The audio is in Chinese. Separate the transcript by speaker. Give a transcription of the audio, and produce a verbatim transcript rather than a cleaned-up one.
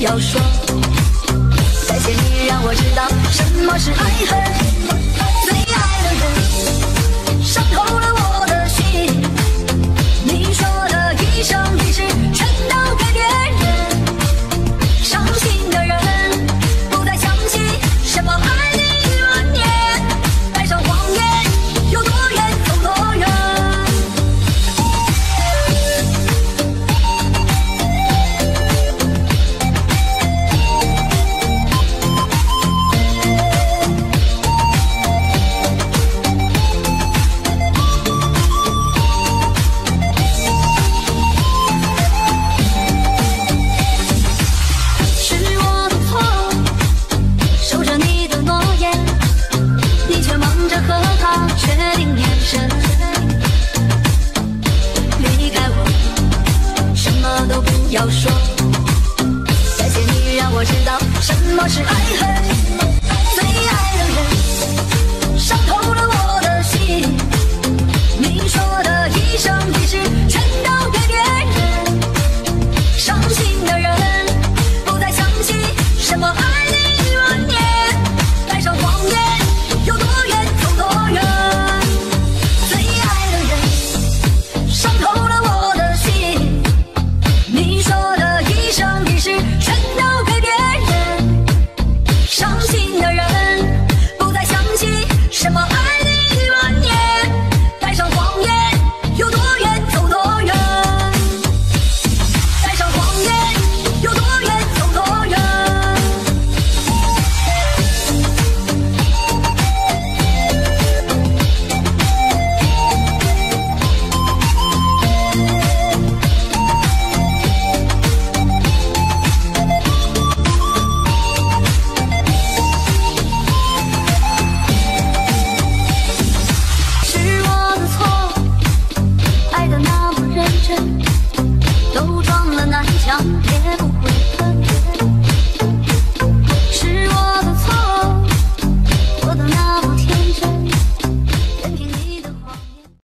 Speaker 1: 要说。感谢你让我知道什么是爱恨，最爱的人伤透了我的心。你说的一生一世全都给别人，伤心的人不再想起什么爱你一万年，带上谎言有多远走多远。要说，感谢你让我知道什么是爱恨，最爱。